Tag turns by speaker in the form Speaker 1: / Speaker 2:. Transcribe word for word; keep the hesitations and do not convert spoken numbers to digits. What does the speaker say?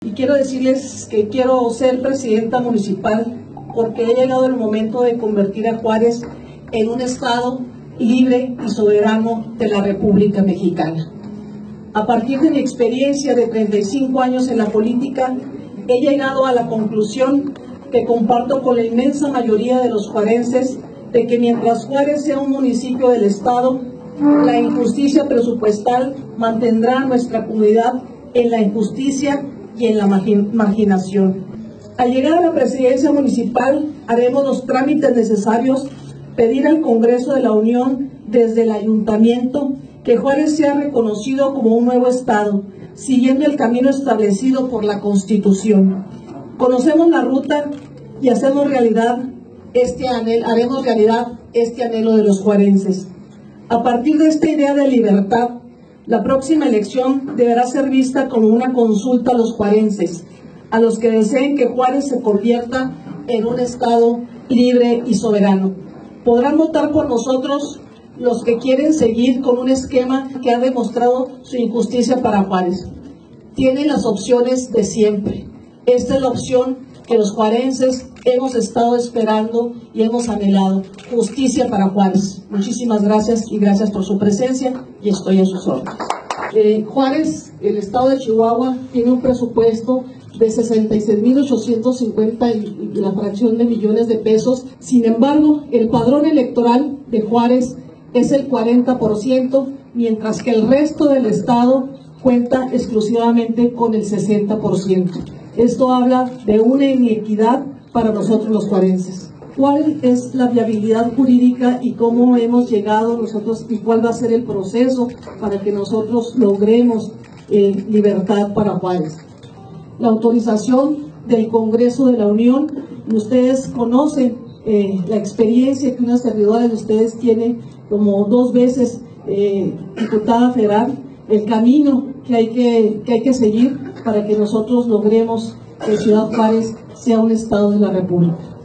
Speaker 1: y quiero decirles que quiero ser presidenta municipal porque ha llegado el momento de convertir a Juárez en un estado libre y soberano de la República Mexicana. A partir de mi experiencia de treinta y cinco años en la política, he llegado a la conclusión que comparto con la inmensa mayoría de los juarenses de que mientras Juárez sea un municipio del estado, la injusticia presupuestal mantendrá a nuestra comunidad en la injusticia y en la marginación. Al llegar a la presidencia municipal, haremos los trámites necesarios, pedir al Congreso de la Unión desde el Ayuntamiento que Juárez sea reconocido como un nuevo estado, siguiendo el camino establecido por la Constitución. Conocemos la ruta y hacemos realidad este anhelo, haremos realidad este anhelo de los juarenses. A partir de esta idea de libertad, la próxima elección deberá ser vista como una consulta a los juarenses, a los que deseen que Juárez se convierta en un estado libre y soberano. Podrán votar por nosotros los que quieren seguir con un esquema que ha demostrado su injusticia para Juárez. Tienen las opciones de siempre. Esta es la opción que los juarenses hemos estado esperando y hemos anhelado. Justicia para Juárez. Muchísimas gracias y gracias por su presencia y estoy a sus órdenes. Eh, Juárez, el estado de Chihuahua, tiene un presupuesto de sesenta y seis mil ochocientos cincuenta y, y la fracción de millones de pesos. Sin embargo, el padrón electoral de Juárez es el cuarenta por ciento, mientras que el resto del estado cuenta exclusivamente con el sesenta por ciento. Esto habla de una inequidad para nosotros los juarenses. ¿Cuál es la viabilidad jurídica y cómo hemos llegado nosotros y cuál va a ser el proceso para que nosotros logremos eh, libertad para Juárez? La autorización del Congreso de la Unión, ustedes conocen eh, la experiencia que una servidora de ustedes tiene como dos veces eh, diputada federal, el camino que hay que, que hay que seguir para que nosotros logremos que Ciudad Juárez sea un estado de la República.